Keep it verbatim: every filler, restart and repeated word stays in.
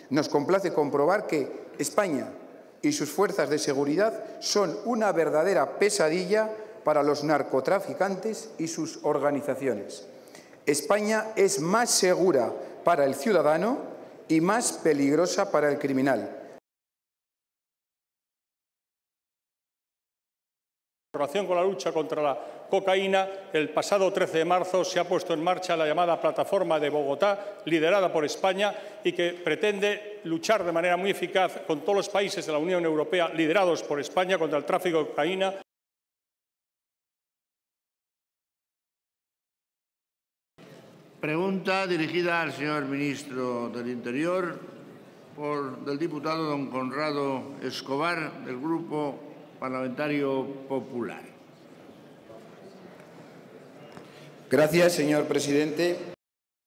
Nos complace comprobar que España y sus fuerzas de seguridad son una verdadera pesadilla para los narcotraficantes y sus organizaciones. España es más segura para el ciudadano y más peligrosa para el criminal. En relación con la lucha contra la cocaína, el pasado trece de marzo se ha puesto en marcha la llamada Plataforma de Bogotá, liderada por España, y que pretende luchar de manera muy eficaz con todos los países de la Unión Europea, liderados por España, contra el tráfico de cocaína. Pregunta dirigida al señor ministro del Interior por del diputado don Conrado Escobar, del Grupo Parlamentario Popular. Gracias, señor presidente.